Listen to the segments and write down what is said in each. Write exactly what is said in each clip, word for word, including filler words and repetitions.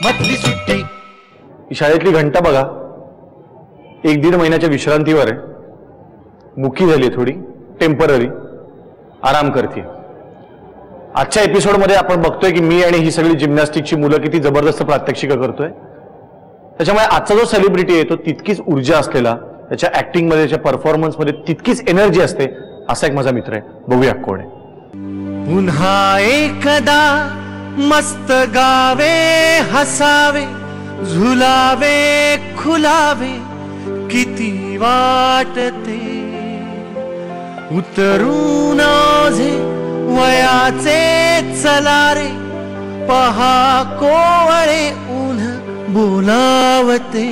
मधली सुट्टी। शाळेतली घंटा बघा, एक दीड महिन्याच्या विश्रांतीवर आहे, मुकी झाली थोडी, टेम्पररी आराम करते। आजच्या एपिसोडमध्ये आपण बघतोय की मी आणि ही सगळी जिम्नॅस्टिकची मुलं किती जबरदस्त प्रात्यक्षिका करतोय। त्याच्यामुळे आजचा जो सेलिब्रिटी आहे तो तितकीच ऊर्जा असलेला, त्याच्या ऍक्टिंग मध्ये, त्याच्या परफॉर्मन्स मध्ये तितकीच एनर्जी असते, असा एक माझा मित्र आहे। बघूया कोण आहे। पुन्हा एकदा मस्त गावे, हसावे, झुलावे, खुलावे, किती वाटते उतरून ओझे वयाचे चलारे, पहा कोवळे ऊन बोलावते,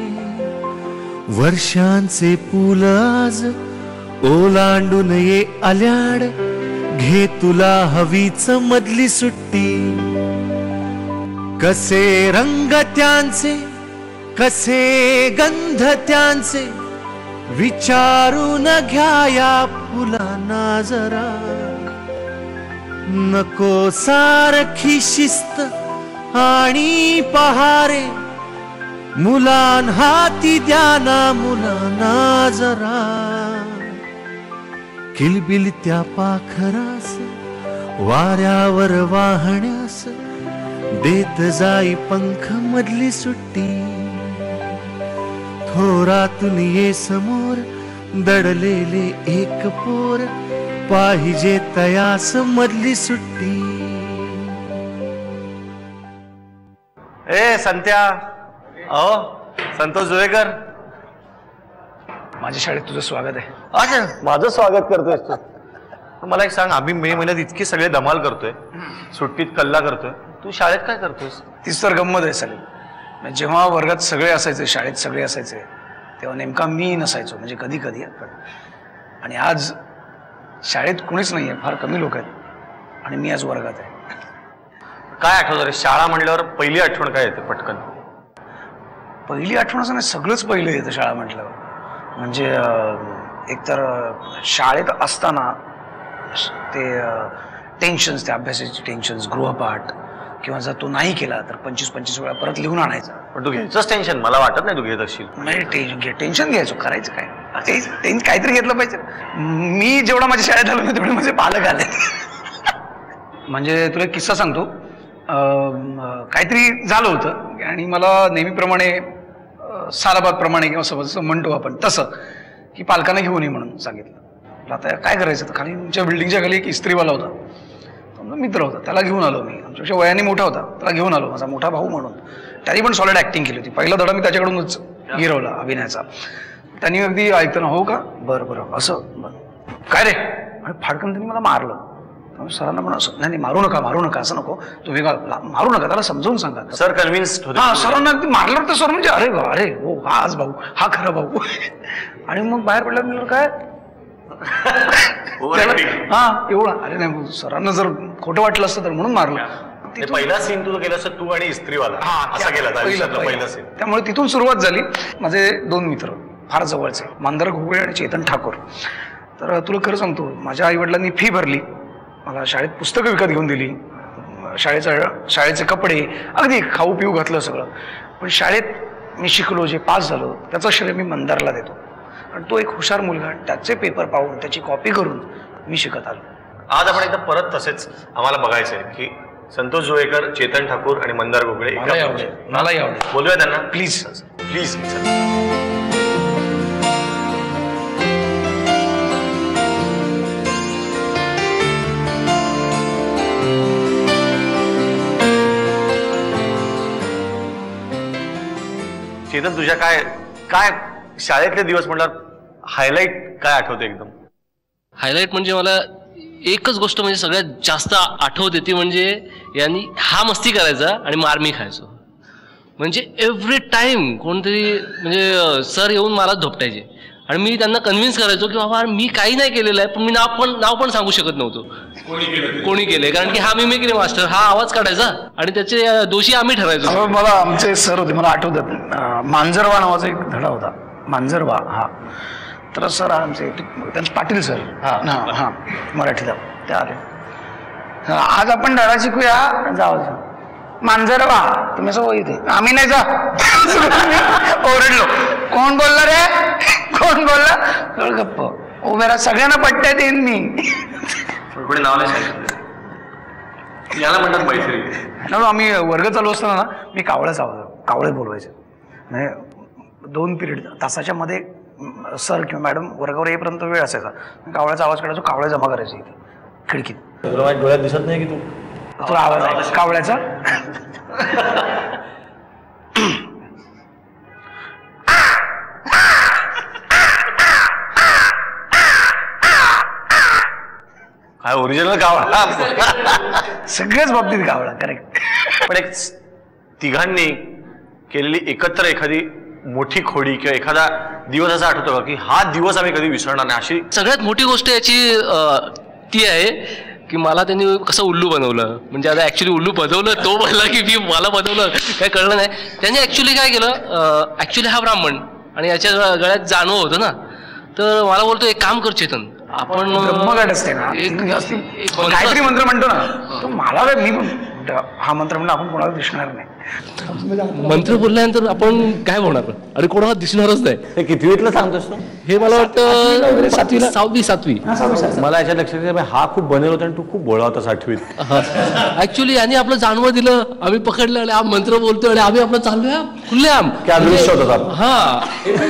वर्षांचे पूल आज ओलांडून ये आल्याड, घे तुला हवीच मधली सुट्टी। कसे रंग त्यांचे, कसे गंध त्यांचे, विचारून घ्या या फुलांना जरा, नको सारखी शिस्त आणि पहारे, मुलां हाती द्या ना मुलांना जरा, किलबिल त्या पाखरास वाऱ्यावर वाहण्यास, देत जाई पंख मधली सुट्टी। थोरातून ये समोर दडलेले एक पोर, पाहिजे तयास मधली सुट्टी। ए संत्या, अहो संतोष जोळेकर, माझ्या शाळेत तुझं स्वागत आहे। अच्छा, माझं स्वागत करतोय तू? मला एक सांग, आम्ही मे महिन्यात इतकी सगळे धमाल करतोय, सुट्टीत कल्ला करतोय, तू शाळेत काय करतोयस? तीच तर गंमत आहे साली। जेव्हा वर्गात सगळे असायचे, शाळेत सगळे असायचे, तेव्हा नेमका मी नसायचो, म्हणजे कधी कधी। आणि आज शाळेत कुणीच नाहीये, फार कमी लोक आहेत, आणि मी आज वर्गात आहे। काय आठवतं रे शाळा म्हणल्यावर? पहिली आठवण काय येते पटकन? पहिली आठवण असं नाही, सगळंच पहिलं येतं शाळा म्हटल्यावर। म्हणजे एकतर शाळेत असताना ते टेन्शन्स, त्या अभ्यासाचे टेन्शन्स, गृहपाठ, किंवा जर तो नाही केला तर पंचवीस पंचवीस वेळा परत लिहून आणायचा। पण तू घ्यायचंच टेन्शन? मला वाटत नाही तू घेत असशील। नाही, टेन्शन टेन्शन घ्यायचो, करायचं काय, टेन्शन काहीतरी घेतलं पाहिजे। मी जेवढा माझ्या शाळेत आलो तेवढे माझे पालक आले। म्हणजे तुला एक किस्सा सांगतो, काहीतरी झालं होतं आणि मला नेहमीप्रमाणे, सालाबादप्रमाणे किंवा समज म्हणतो आपण तसं, की पालकांना घेऊन ये म्हणून सांगितलं। आता काय करायचं, तर खाली तुमच्या बिल्डिंगच्या खाली एक इस्त्रीवाला होता, मित्र होता, त्याला घेऊन आलो मी। आमच्यापेक्षा वयाने मोठा होता, त्याला घेऊन आलो, माझा मोठा भाऊ म्हणून। त्याने पण सॉलिड ऍक्टिंग केली होती, पहिला धडा मी त्याच्याकडूनच गिरवला अभिनयाचा। त्यांनी अगदी ऐकताना, हो का, बरं बरं, असं बरं काय रे, आणि फाडकन त्यांनी मला मारलं। सरांना पण असं, नाही नाही मारू नका, मारू नका, असं नको तुम्ही, मारू नका, त्याला समजावून सांगा। सर कन्व्हिन्स होते? हा, सरांना अगदी मारलं तर सर म्हणजे अरे अरे हो, हा आज भाऊ, हा खरा भाऊ। आणि मग बाहेर पडल्यावर म्हणलं काय, हा एवढा, अरे नाही, सरांना जर खोटं वाटलं असतं तर म्हणून मारलं। पहिला सीन तुझं केलं असं, तू आणि इस्त्रीवाला असा केला पहिला सीन। त्यामुळे तिथून सुरुवात झाली। माझे दोन मित्र फार जवळचे, मंदार घोगळे आणि चेतन ठाकूर। तर तुला खरं सांगतो, माझ्या आई वडिलांनी फी भरली, मला शाळेत पुस्तकं विकत घेऊन दिली, शाळेचं शाळेचे कपडे, अगदी खाऊ पिऊ घातलं सगळं। पण शाळेत मी शिकलो, जे पास झालो, त्याचं श्रेय मी मंदारला देतो, कारण तो एक हुशार मुलगा, त्याचे पेपर पाहून त्याची कॉपी करून मी शिकत आलो। आज आपण एकदा परत तसेच आम्हाला बघायचंय की संतोष जोळेकर, चेतन ठाकूर आणि मंदार घोगळे, मलाही आवडेल, मलाही आवडेल, बोलूया त्यांना प्लीज प्लीज। चेतन, तुझ्या काय काय शाळेतले दिवस म्हटलं, हायलाइट काय आठवते एकदम? हायलाइट म्हणजे मला एकच गोष्ट म्हणजे सगळ्यात जास्त आठवते, ती म्हणजे यांनी हा मस्ती करायचा आणि मार मी खायचो। म्हणजे एव्हरी टाइम कोणतरी म्हणजे सर येऊन मला धोपटायचे, आणि मी त्यांना कन्व्हिन्स करायचो की बाबा मी काही नाही केलेलं आहे, पण मी नाव पण नाव पण सांगू शकत नव्हतो कोणी केले, कारण की हा मिमिक्री मास्टर, हा आवाज काढायचा आणि त्याचे दोषी आम्ही ठरायचो। मला आमचे सर होते, मला आठवतात, मांजरवा नावाचा एक धडा होता, मांजरवा, हा। तर सर आमचे त्यांचे पाटील सर, हा हा मराठीला, ते आले, आज आपण धडा शिकूया, जाऊ मांजरवा तुम्ही असं इथे आम्ही नाही जा ओरडलो. कोण बोलला रे कोण बोलला गप्प उभे राहा सगळ्यांना पट्ट्या देईन मी. कोणी नाव नाही सांगितलं याला म्हणतात मैत्री. आम्ही वर्ग चालू असताना ना मी कावळ्याच आवाज कावळे बोलवायचे म्हणजे दोन पिरियड तासाच्या मध्ये सर किंवा मॅडम वर्गावर येईपर्यंत वेळ असायचा. कावळ्याचा आवाज काढायचो कावळे जमा करायचे इथे खिडकीत. डोळ्यात दिसत नाही की तू तुला आवाज आहे कावळ्याचा. काय ओरिजिनल कावळा. सगळ्याच बाबतीत कावळा करेक्ट. पण एक तिघांनी केलेली एकत्र एखादी मोठी खोडी किंवा एखादा दिवस असा आठवतो का की हा दिवस आम्ही कधी विसरणार नाही अशी. सगळ्यात मोठी गोष्ट याची ती आहे की मला त्यांनी कसं उल्लू बनवलं. म्हणजे आता ऍक्च्युली उल्लू बनवलं तो बोलला की मी मला बनवलं काय कळलं नाही. त्यांनी ऍक्च्युली काय केलं ऍक्च्युली हा ब्राह्मण आणि याच्या गळ्यात जाणव होतं ना तर मला बोलतो एक काम कर चेतन आपण ब्रह्मगाठ असते ना काहीतरी मंत्र म्हणतो ना तो मला काय मी हा मंत्र म्हणून आपण कोणाला दिसणार नाही. मंत्र बोलल्यानंतर आपण काय होणार आणि कोणाला दिसणारच नाही. हे कितवीतलं सांगतोस तू. हे मला वाटतं सातवीला सहावी सातवी. मला याच्या लक्षात हा खूप बनेल होता आणि तू खूप बोळा होतास आठवीत. ऍक्च्युली यांनी आपलं जाणवं दिलं आम्ही पकडलं आणि हा मंत्र बोलतोय आणि आम्ही आपलं चाललोय खुले आम दृश्य होता. हा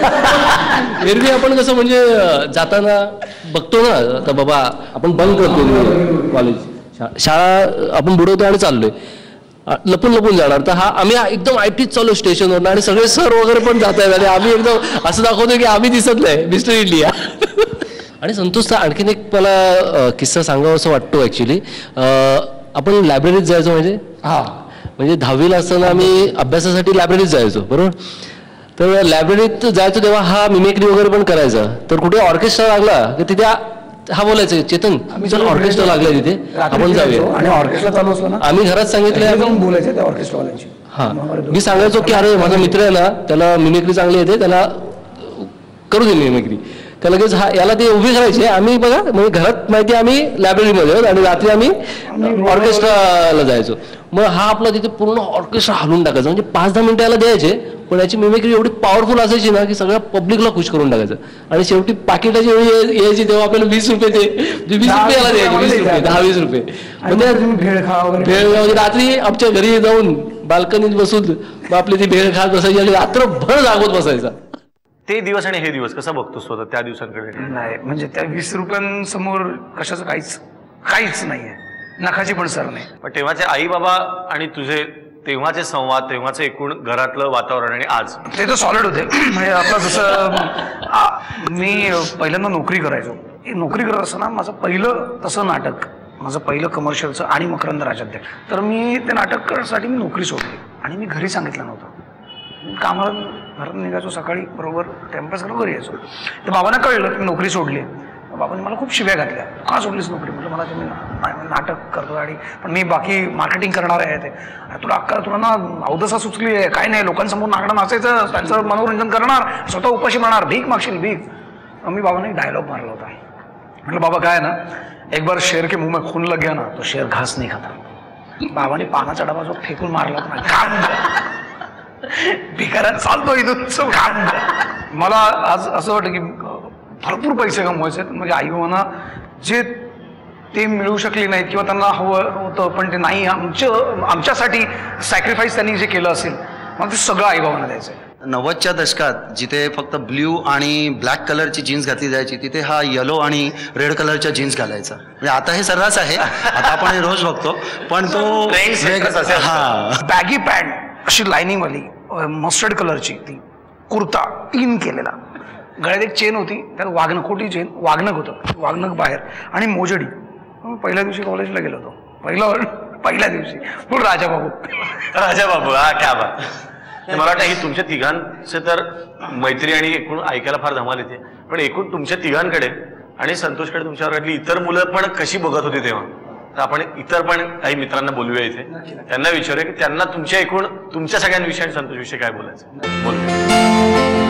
एरवी आपण कसं म्हणजे जाताना बघतो ना तर बाबा आपण बंद करतो कॉलेज शाळा आपण बुडवतो आणि चाललोय लपून लपून जाणार. तर हा आम्ही एकदम आयटीच चालू स्टेशनवर आणि सगळे सर वगैरे पण जात आहेत आणि आम्ही एकदम असं दाखवतो की आम्ही दिसत नाही मिस्टर इंडिया. आणि संतोषचा आणखीन एक मला किस्सा सांगावा असं वाटतो. ऍक्च्युली आपण लायब्ररीत जायचो म्हणजे हा म्हणजे दहावीला असताना आम्ही अभ्यासासाठी लायब्ररीत जायचो बरोबर. तर लायब्ररीत जायचो तेव्हा हा मिमिक्री वगैरे पण करायचा. तर कुठे ऑर्केस्ट्रा लागला की तिथे हा बोलायचं चेतन चल ऑर्केस्ट्रा लागलाय तिथे आपण जाऊया. आणि ऑर्केस्ट्रा चालू असतो ना आम्ही घरात सांगितलं बोलायचं त्या ऑर्केस्ट्रावाल्यांची. हा मी सांगायचो की अरे माझा मित्र आहे ना त्याला मिमिक्री चांगली येते त्याला करू दे मिमिक्री. त्या लगेच हा याला ते उभी करायचे. आम्ही बघा म्हणजे घरात माहिती आम्ही लायब्ररीमध्ये आहोत आणि रात्री आम्ही ऑर्केस्ट्राला जायचो. मग हा आपला तिथे पूर्ण ऑर्केस्ट्रा हलवून टाकायचा म्हणजे पाच दहा मिनिटं याला द्यायचे पण याची मिमिक्री एवढी पॉवरफुल असायची ना की सगळ्या पब्लिकला खुश करून टाकायचं. आणि शेवटी पाकिटाची वेळी यायची तेव्हा आपल्याला वीस रुपये ते वीस रुपये याला द्यायचे वीस रुपये दहा वीस रुपये म्हणजे भेळ खा भेळ रात्री आमच्या घरी जाऊन बाल्कनीत बसून आपली ती भेळ खात बसायची आणि रात्रभर जागवत बसायचा. ते दिवस आणि हे दिवस कसं बघतोस स्वतः त्या दिवसांकडे. नाही म्हणजे त्या वीस रुपयांसमोर कशाचं काहीच काहीच नाहीये नखाची पण सर नाही. पण तेव्हाचे आई बाबा आणि तुझे तेव्हाचे संवाद तेव्हाचे एकूण घरातलं वातावरण आणि आज ते तर सॉलिड होते. म्हणजे आपलं जसं मी पहिल्यांदा नोकरी करायचो. नोकरी करत असताना माझं पहिलं तसं नाटक माझं पहिलं कमर्शियलचं आणि मकरंद राजाध्यक्ष. तर मी ते नाटक करण्यासाठी मी नोकरी सोडली आणि मी घरी सांगितलं नव्हतं. कामाला घरात निघायचो सकाळी बरोबर टाइमपास करून घरी यायचो. तर बाबांना कळलं की मी नोकरी सोडली. बाबांनी मला खूप शिव्या घातल्या का सोडलीस नोकरी. म्हटलं मला तुम्ही नाटक करतो आणि पण मी बाकी मार्केटिंग करणार आहे ते तुला अक्का तुला ना अवदसा सुचली आहे काय नाही लोकांसमोर नाकडं नाचायचं त्यांचं मनोरंजन करणार स्वतः उपाशी मारणार भीक मागशील भीक. मी बाबांना एक डायलॉग मारला होता. म्हटलं बाबा काय ना एक बार शेर के मुंह में खून लग गया ना तो शेर घास नाही खाता. बाबांनी पानाचा डबा जो फेकून मारला होता काम भिकाऱ्यात चालतो इथून काम. मला आज असं वाटतं की भरपूर पैसे कमवायचे म्हणजे आई बाबांना जे ते मिळू शकले नाहीत किंवा त्यांना हवं होतं पण ते नाही आमच्या आमच्यासाठी सॅक्रिफाईस त्यांनी जे केलं असेल मला ते सगळं आई बाबांना द्यायचं. नव्वदच्या दशकात जिथे फक्त ब्ल्यू आणि ब्लॅक कलरची जीन्स घातली जायची तिथे हा येलो आणि रेड कलरच्या जीन्स घालायचा. म्हणजे आता हे सर्रास आहे आता आपण हे रोज बघतो पण तो हा बॅगी पॅन्ट अशी लाईनिंगवाली मस्टर्ड कलरची ती कुर्ता इन केलेला गळ्यात एक चेन होती त्यात वाघनक खोटी चेन वाघनक होतं वाघनक बाहेर आणि मोजडी. पहिल्या दिवशी कॉलेजला गेलो होतो पहिला पहिल्या दिवशी फुल राजाबाबू राजाबाबू हा क्या बात. मला वाटतं ही तुमच्या तिघांचे तर मैत्री आणि एकूण ऐकायला फार धमाल येते पण एकूण तुमच्या तिघांकडे आणि संतोषकडे तुमच्या वर्गातली इतर मुलं पण कशी बघत होती तेव्हा. तर आपण इतर पण काही मित्रांना बोलूया इथे त्यांना विचारूया की त्यांना तुमच्या एकूण तुमच्या सगळ्यांविषयी आणि संतोषविषयी काय बोलायचं बोलूया.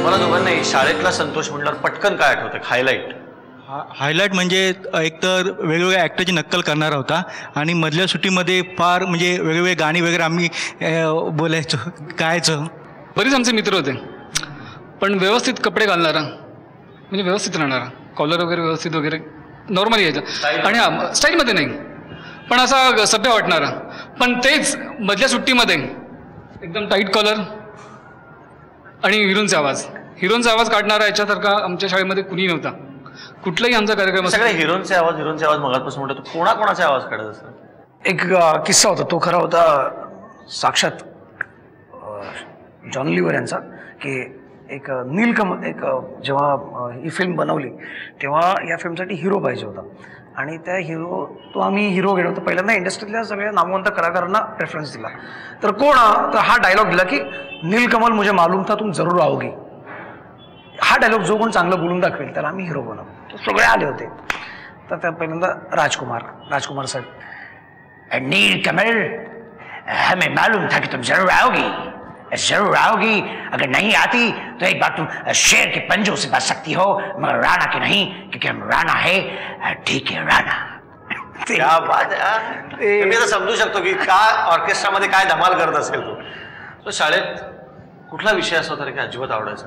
मला दोघांनाही शाळेतला संतोष म्हणल्यावर पटकन काय आठवतं हायलाईट? हायलाईट म्हणजे एकतर वेगवेगळ्या ॲक्टरची नक्कल करणारा होता आणि मधल्या सुट्टीमध्ये फार म्हणजे वेगवेगळे गाणी वगैरे आम्ही बोलायचो गायचो. बरेच आमचे मित्र होते, पण व्यवस्थित कपडे घालणारा म्हणजे व्यवस्थित राहणारा, कॉलर वगैरे व्यवस्थित वगैरे नॉर्मली यायचं आणि हा स्टाईलमध्ये नाही पण असा सभ्य वाटणारा. पण तेच मधल्या सुट्टीमध्ये एकदम टाईट कॉलर आणि हिरोनचा आवाज हिरोनचा आवाज काढणारा याच्यासारखा आमच्या शाळेमध्ये कुणी नव्हता. कुठलाही आमचा कार्यक्रम सगळे हिरोनचे आवाज हिरोनचे आवाज मगापासून म्हणतो, कोणाकोणाचे आवाज काढत असतात? एक किस्सा होता, तो खरा होता साक्षात जॉन लिव्हर यांचा, की एक नीलकमल एक जेव्हा ही फिल्म बनवली तेव्हा या फिल्मसाठी हिरो पाहिजे होता आणि त्या हिरो तो आम्ही हिरो गेलो होतो. पहिल्यांदा इंडस्ट्रीतल्या सगळ्या नामवंत कलाकारांना प्रेफरन्स दिला. तर कोण तर हा डायलॉग दिला की नीलकमल मुझे मालूम था तुम जरूर आओगी. हा डायलॉग जो कोण चांगलं बोलून दाखवेल त्याला आम्ही हिरो बनवू. तो सगळे आले होते. तर त्या पहिल्यांदा राजकुमार राजकुमार साहेब, नीलकमल हमें मालूम था कि तुम जरूर आओगी जरूर आओगी, अगर नहीं आती तो एक बार तुम शेर के पंजों से बच सकती हो मगर राणा के नहीं, क्योंकि हम राणा है ठीक है राणा. क्या बात आहे. मी आता समजू शकतो की का ऑर्केस्ट्रामध्ये काय धमाल करत असेल तो. तो शाळेत कुठला विषय असा होता की अजिबात आवडायचा?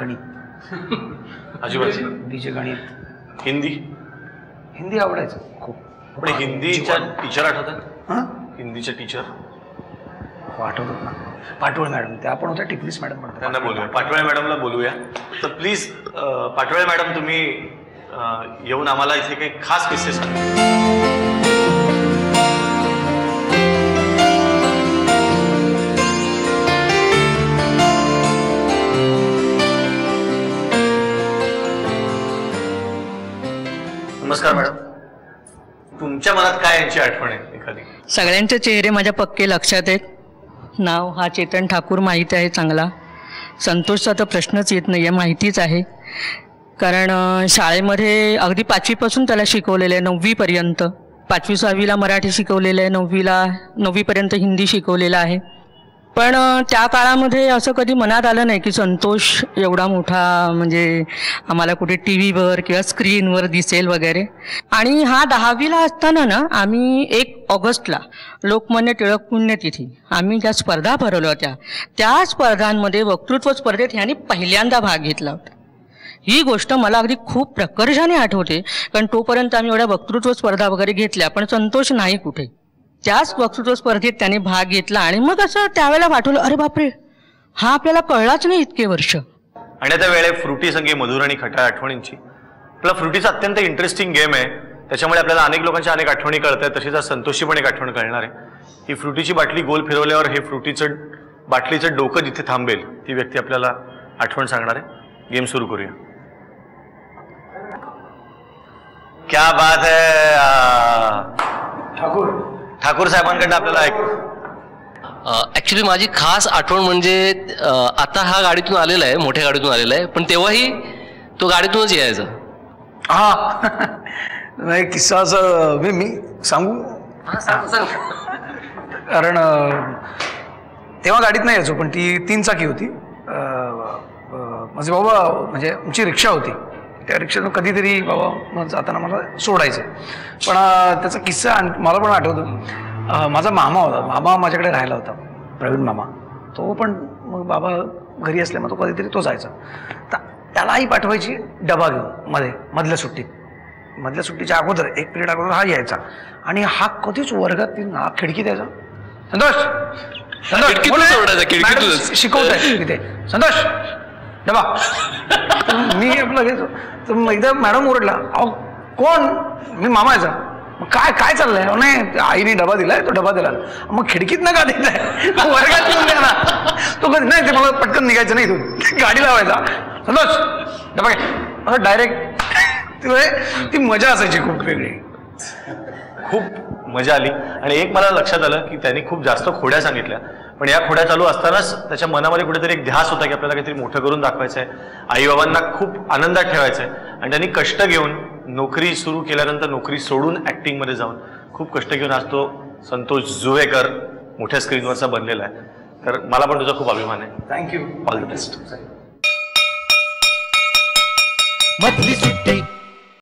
गणित अजिबात. बीजे गणित. हिंदी हिंदी आवडायचं खूप. पण हिंदीच्या टीचर आठवतात? हिंदीचे टीचर आठवतात ना, पाटोळे मॅडम. त्या आपण होत्या टिपलीस मॅडम म्हणतात. त्यांना बोलूया, पाटोळे मॅडमला बोलूया. तर प्लीज पाटोळे मॅडम तुम्ही येऊन आम्हाला इथे काही खास किस्से सांगा. नमस्कार मॅडम, तुमच्या मनात काय यांची आठवण आहे एखादी? सगळ्यांचे चेहरे माझ्या पक्के लक्षात आहेत. नाव हा चेतन ठाकूर माहीत आहे चांगला. संतोषचा तर प्रश्नच येत नाही आहे, माहितीच आहे. कारण शाळेमध्ये अगदी पाचवीपासून त्याला शिकवलेलं आहे नववीपर्यंत. पाचवी सहावीला मराठी शिकवलेलं आहे, नववीला नववीपर्यंत हिंदी शिकवलेलं आहे. पण त्या काळामध्ये असं कधी मनात आलं नाही की संतोष एवढा मोठा म्हणजे आम्हाला कुठे टी व्हीवर किंवा स्क्रीनवर दिसेल वगैरे. आणि हा दहावीला असताना ना आम्ही एक ऑगस्टला लोकमान्य टिळक पुण्यतिथी आम्ही ज्या स्पर्धा भरवल्या होत्या त्या स्पर्धांमध्ये वक्तृत्व स्पर्धेत ह्यांनी पहिल्यांदा भाग घेतला होता. ही गोष्ट मला अगदी खूप प्रकर्षाने आठवते, कारण तोपर्यंत आम्ही एवढ्या वक्तृत्व स्पर्धा वगैरे घेतल्या पण संतोष नाही कुठे. त्याच वक्तृत्व स्पर्धेत त्याने भाग घेतला आणि मग असं त्यावेळेला वाटवलं अरे बापरे हा आपल्याला कळलाच नाही इतके वर्ष. आणि त्या वेळे फ्रुटी संगे मधुर आणि खटाळ आठवणींची. आपला फ्रुटीचा अत्यंत इंटरेस्टिंग गेम आहे, त्याच्यामुळे आपल्याला अनेक लोकांच्या अनेक आठवणी कळत आहेत. तशीच संतोषची पण एक आठवण कळणार आहे. ही फ्रुटीची बाटली गोल फिरवल्यावर हे फ्रुटीचं बाटलीचं डोकं जिथे थांबेल ती व्यक्ती आपल्याला आठवण सांगणार आहे. गेम सुरू करूया. क्या बात है. ठाकूर ठाकूर साहेबांकडनं आपल्याला ऐक. ऍक्च्युली माझी खास आठवण म्हणजे आता हा गाडीतून आलेला आहे, मोठ्या गाडीतून आलेला आहे, पण तेव्हाही तो गाडीतूनच यायचा. हा एक किस्सा असं मी मी सांगू. कारण तेव्हा गाडीत नाही यायचो, पण ती तीन चाकी होती. माझे बाबा म्हणजे आमची रिक्षा होती, त्या रिक्षातून कधीतरी बाबा मग जाताना मला सोडायचं. पण त्याचा किस्सा मला पण आठवतो. माझा मामा होता, मामा माझ्याकडे राहिला होता, प्रवीण मामा. तो पण मग बाबा घरी असले मग तो कधीतरी तो जायचा. तर त्यालाही पाठवायची डबा घेऊन मध्ये मधल्या सुट्टीत. मधल्या सुट्टीच्या अगोदर एक पिरियड अगोदर हा यायचा आणि हा कधीच वर्गात हा खिडकीत यायचा. संतोष संतोष शिकवताय तिथे, संतोष डबा. मी आपलं घेतो. तर एकदा मॅडम ओरडला, अहो कोण? मी मामा यायचा. मग काय काय चाललंय? नाही आईने डबा दिलाय, तो डबा दिला. मग खिडकीत ना का दिलाय, वर्गात येऊन द्या ना. तो कधी नाही, ते मला पटकन निघायचं नाही, तू गाडी लावायचा. संतोष डबा घे असं डायरेक्ट. ती मजा असायची खूप वेगळी. खूप मजा आली. आणि एक मला लक्षात आलं की त्यांनी खूप जास्त खोड्या सांगितल्या, पण या खोड्या चालू असतानाच त्याच्या मनामध्ये कुठेतरी एक ध्यास होता की आपल्याला काहीतरी मोठं करून दाखवायचं आहे, आईबाबांना खूप आनंदात ठेवायचं आहे. आणि त्यांनी कष्ट घेऊन नोकरी सुरू केल्यानंतर नोकरी सोडून ऍक्टिंगमध्ये जाऊन खूप कष्ट घेऊन आज तो संतोष जुवेकर मोठ्या स्क्रीनवरचा बनलेला आहे. तर मला पण तुझा खूप अभिमान आहे. थँक्यू. All the best. मधली सुट्टी